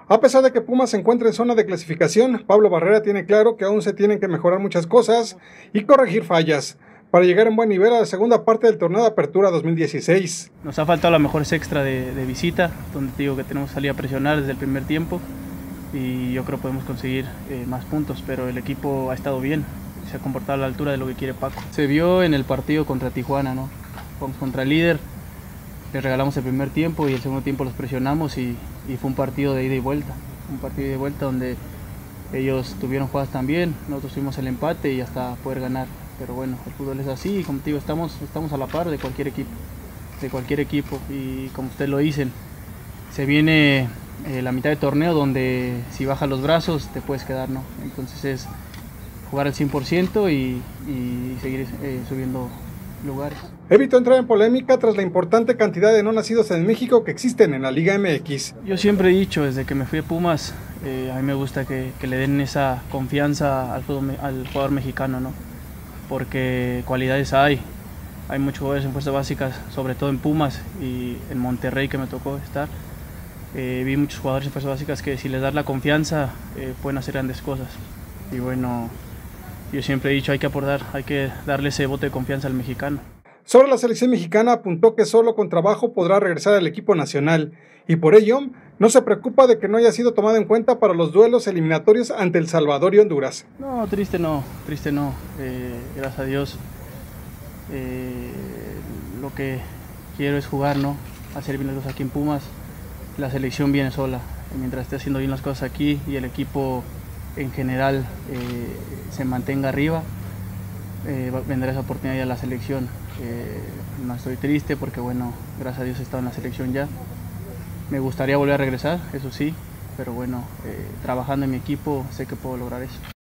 A pesar de que Pumas se encuentra en zona de clasificación, Pablo Barrera tiene claro que aún se tienen que mejorar muchas cosas y corregir fallas para llegar en buen nivel a la segunda parte del torneo de Apertura 2016. Nos ha faltado la mejor extra de visita, donde te digo que tenemos que salir a presionar desde el primer tiempo y yo creo que podemos conseguir más puntos, pero el equipo ha estado bien, se ha comportado a la altura de lo que quiere Paco. Se vio en el partido contra Tijuana, ¿no? Vamos contra el líder, les regalamos el primer tiempo y el segundo tiempo los presionamos y fue un partido de ida y vuelta, donde ellos tuvieron jugadas también, nosotros tuvimos el empate y hasta poder ganar, pero bueno, el fútbol es así y como te digo, estamos a la par de cualquier equipo y como ustedes lo dicen, se viene la mitad de torneo donde si bajas los brazos te puedes quedar, ¿no? Entonces es jugar al 100% y seguir subiendo lugares. Evitó entrar en polémica tras la importante cantidad de no nacidos en México que existen en la Liga MX. Yo siempre he dicho, desde que me fui a Pumas, a mí me gusta que le den esa confianza al jugador mexicano, ¿no? Porque cualidades hay muchos jugadores en fuerzas básicas, sobre todo en Pumas y en Monterrey que me tocó estar. Vi muchos jugadores en fuerzas básicas que si les das la confianza pueden hacer grandes cosas. Y bueno, yo siempre he dicho, hay que darle ese voto de confianza al mexicano. Sobre la selección mexicana apuntó que solo con trabajo podrá regresar al equipo nacional y por ello no se preocupa de que no haya sido tomado en cuenta para los duelos eliminatorios ante El Salvador y Honduras. No, triste no, gracias a Dios. Lo que quiero es jugar, ¿no? Hacer bien las cosas aquí en Pumas. La selección viene sola, mientras esté haciendo bien las cosas aquí y el equipo en general se mantenga arriba, vendrá esa oportunidad ya a la selección. No estoy triste porque bueno, gracias a Dios he estado en la selección ya. Me gustaría volver a regresar, eso sí, pero bueno, trabajando en mi equipo sé que puedo lograr eso.